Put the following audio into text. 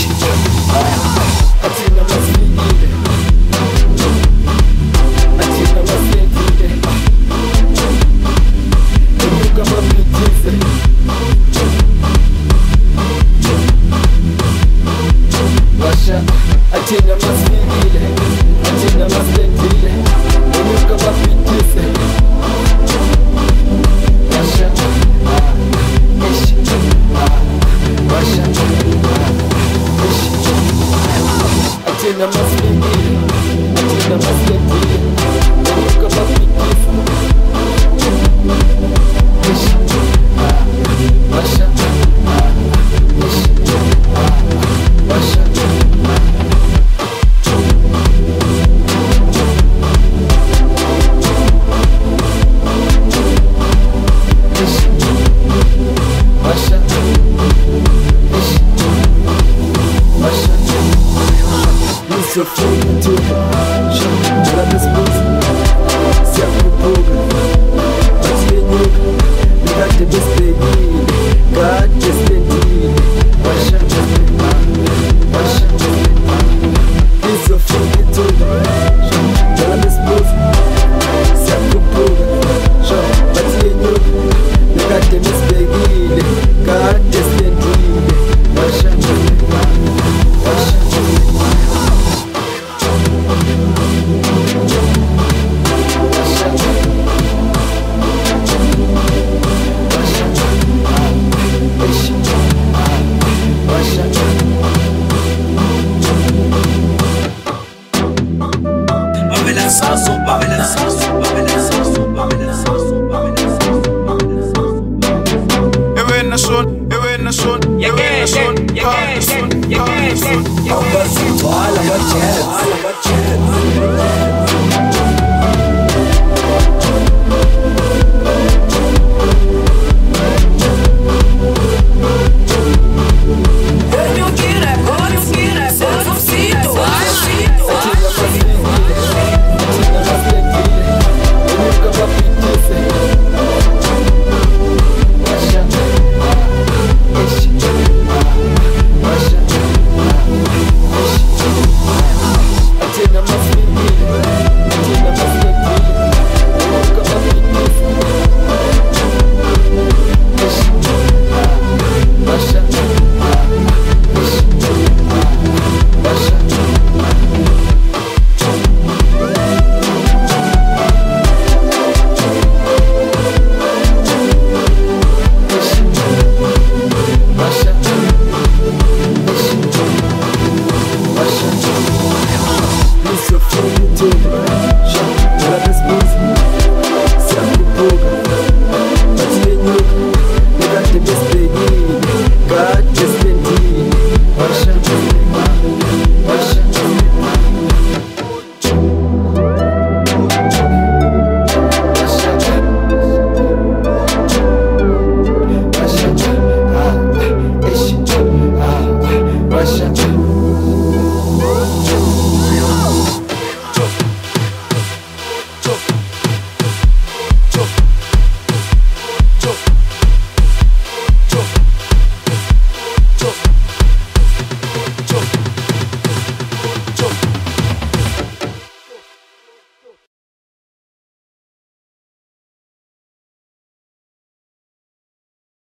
Atina masingile, atina masingile, emuka mabitize. Washa, atina masingile, atina masingile, emuka mabitize. Washa, ishi, washa, ishi. Atina masingile, atina masingile, emuka mabitize. Ishi, washa, ishi, washa. So free to Jala disposal. Se acupuga, mas yenhuga. Me got the best baby, God just the deal. Washa, washa. He's so free to Jala disposal. Se acupuga, mas yenhuga. Me got the best baby, God just the deal. Washa, washa. Ewe na son,